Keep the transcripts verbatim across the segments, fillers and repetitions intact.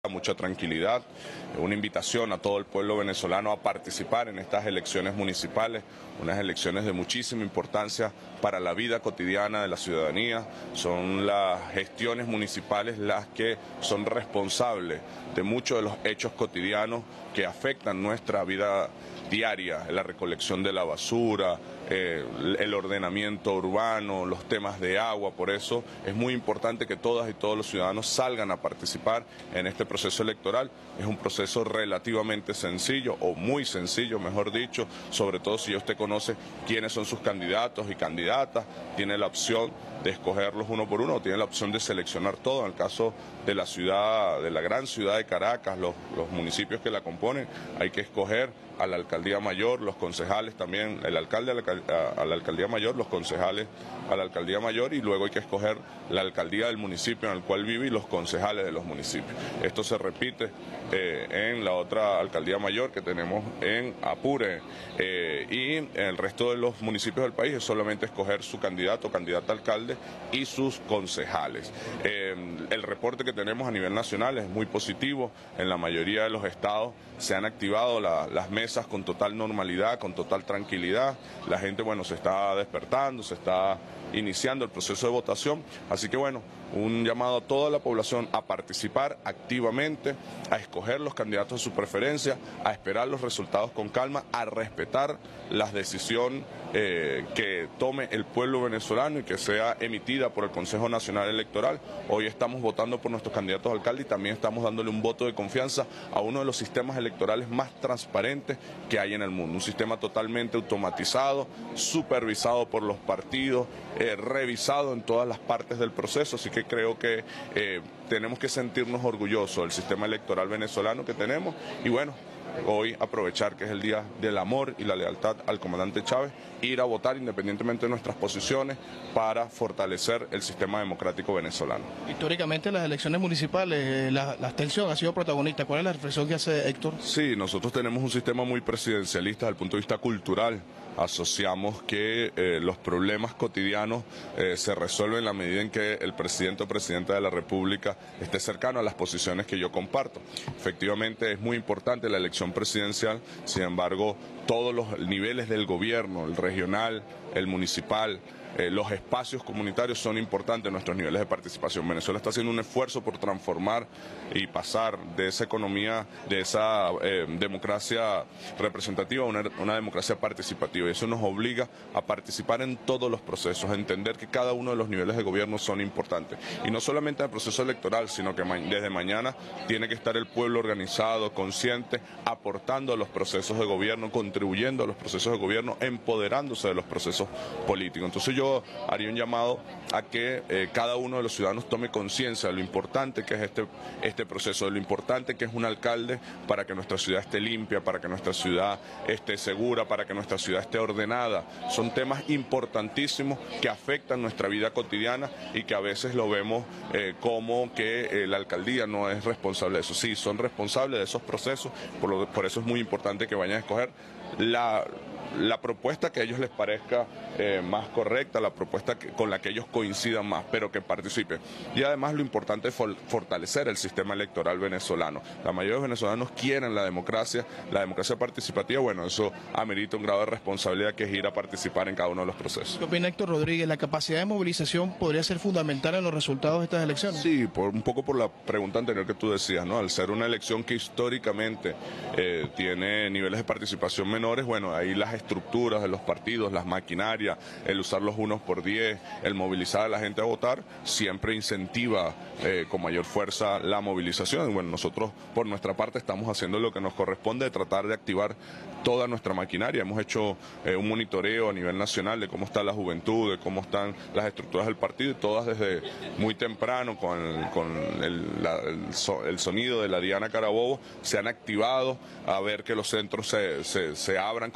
mucha tranquilidad, una invitación a todo el pueblo venezolano a participar en estas elecciones municipales, unas elecciones de muchísima importancia para la vida cotidiana de la ciudadanía. Son las gestiones municipales las que son responsables de muchos de los hechos cotidianos que afectan nuestra vida diaria, la recolección de la basura, eh, el ordenamiento urbano, los temas de agua. Por eso es muy importante que todas y todos los ciudadanos salgan a participar en este proceso electoral. Es un proceso relativamente sencillo, o muy sencillo, mejor dicho, sobre todo si usted conoce quiénes son sus candidatos y candidatas, tiene la opción de escogerlos uno por uno, o tiene la opción de seleccionar todo. En el caso de la ciudad, de la gran ciudad de Caracas, los, los municipios que la componen, hay que escoger a la alcaldía mayor, los concejales también, el alcalde a la, a, a la alcaldía mayor, los concejales a la alcaldía mayor, y luego hay que escoger la alcaldía del municipio en el cual vive y los concejales de los municipios. Esto se repite eh, en la otra alcaldía mayor que tenemos en Apure, eh, y en el resto de los municipios del país es solamente escoger su candidato o candidata a alcalde y sus concejales. Eh, el reporte que tenemos a nivel nacional es muy positivo. En la mayoría de los estados se han activado la, las mesas con total normalidad, con total tranquilidad. La gente, bueno, se está despertando, se está iniciando el proceso de votación. Así que, bueno, un llamado a toda la población a participar activamente, a escoger los candidatos de su preferencia, a esperar los resultados con calma, a respetar la decisión eh, que tome el pueblo venezolano y que sea emitida por el Consejo Nacional Electoral. Hoy estamos votando por nuestros candidatos a alcalde y también estamos dándole un voto de confianza a uno de los sistemas electorales más transparentes que hay en el mundo. Un sistema totalmente automatizado, supervisado por los partidos, eh, revisado en todas las partes del proceso. Así que creo que eh, tenemos que sentirnos orgullosos del sistema electoral venezolano que tenemos, y bueno, hoy aprovechar que es el día del amor y la lealtad al comandante Chávez, ir a votar independientemente de nuestras posiciones para fortalecer el sistema democrático venezolano. Históricamente en las elecciones municipales la, la abstención ha sido protagonista. ¿Cuál es la reflexión que hace Héctor? Sí, nosotros tenemos un sistema muy presidencialista desde el punto de vista cultural. Asociamos que eh, los problemas cotidianos eh, se resuelven en la medida en que el presidente o presidenta de la República esté cercano a las posiciones que yo comparto. Efectivamente es muy importante la elección presidencial, sin embargo todos los niveles del gobierno, el regional, el municipal, Eh, los espacios comunitarios son importantes en nuestros niveles de participación. Venezuela está haciendo un esfuerzo por transformar y pasar de esa economía, de esa eh, democracia representativa a una, una democracia participativa, y eso nos obliga a participar en todos los procesos, a entender que cada uno de los niveles de gobierno son importantes, y no solamente en el proceso electoral, sino que ma desde mañana tiene que estar el pueblo organizado, consciente, aportando a los procesos de gobierno, contribuyendo a los procesos de gobierno, empoderándose de los procesos políticos. Entonces yo haría un llamado a que eh, cada uno de los ciudadanos tome conciencia de lo importante que es este, este proceso, de lo importante que es un alcalde para que nuestra ciudad esté limpia, para que nuestra ciudad esté segura, para que nuestra ciudad esté ordenada. Son temas importantísimos que afectan nuestra vida cotidiana y que a veces lo vemos eh, como que eh, la alcaldía no es responsable de eso. Sí, son responsables de esos procesos, por, lo, por eso es muy importante que vayan a escoger la... la propuesta que a ellos les parezca eh, más correcta, la propuesta que, con la que ellos coincidan más, pero que participen. Y además lo importante es for, fortalecer el sistema electoral venezolano. La mayoría de los venezolanos quieren la democracia, la democracia participativa. Bueno, eso amerita un grado de responsabilidad que es ir a participar en cada uno de los procesos. ¿Qué opina Héctor Rodríguez? ¿La capacidad de movilización podría ser fundamental en los resultados de estas elecciones? Sí, por, un poco por la pregunta anterior que tú decías, ¿no? Al ser una elección que históricamente eh, tiene niveles de participación menores, bueno, ahí las estructuras de los partidos, las maquinarias, el usar los unos por diez, el movilizar a la gente a votar, siempre incentiva eh, con mayor fuerza la movilización. Bueno, nosotros por nuestra parte estamos haciendo lo que nos corresponde, de tratar de activar toda nuestra maquinaria. Hemos hecho eh, un monitoreo a nivel nacional de cómo está la juventud, de cómo están las estructuras del partido, y todas desde muy temprano con, el, con el, la, el, so, el sonido de la Diana Carabobo se han activado a ver que los centros se, se, se abran con tranquilidad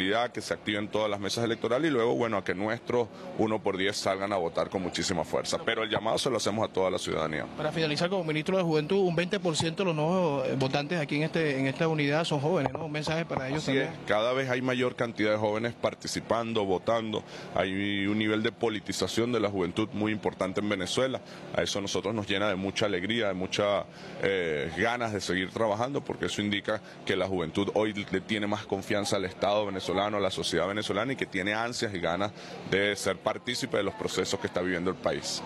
tranquilidad, que se activen todas las mesas electorales y luego, bueno, a que nuestros uno por diez salgan a votar con muchísima fuerza. Pero el llamado se lo hacemos a toda la ciudadanía. Para finalizar, como ministro de Juventud, un veinte por ciento de los nuevos votantes aquí en este en esta unidad son jóvenes, ¿no? Un mensaje para ellos Así también. es, cada vez hay mayor cantidad de jóvenes participando, votando. Hay un nivel de politización de la juventud muy importante en Venezuela. A eso a nosotros nos llena de mucha alegría, de muchas eh, ganas de seguir trabajando, porque eso indica que la juventud hoy le tiene más confianza al Estado venezolano, a la sociedad venezolana, y que tiene ansias y ganas de ser partícipe de los procesos que está viviendo el país.